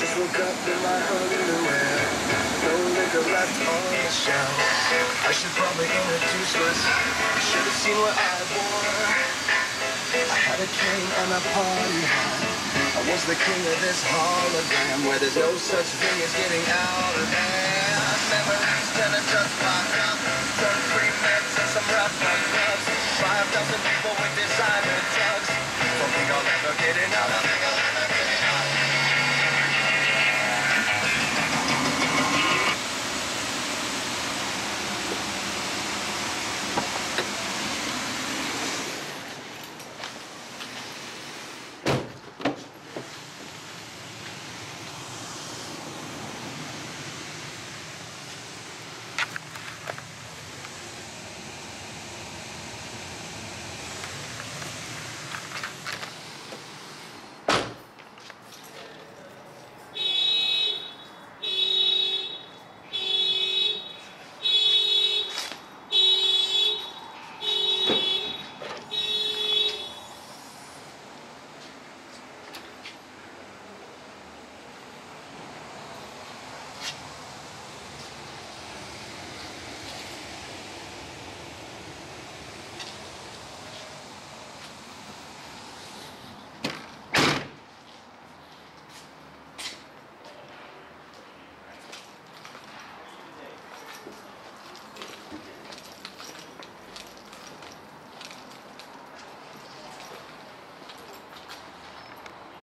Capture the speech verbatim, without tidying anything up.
Just woke up in my underwear, no liquor left on the shelf. I should probably introduce myself. Should have seen what I wore. I had a cane and a party hat. I was the king of this hologram, where there's no such thing as getting out of hand. Memories tend to just pop up. Turn free meds and some rough clubs. Five thousand people with designer drugs. Don't think I'll ever get enough.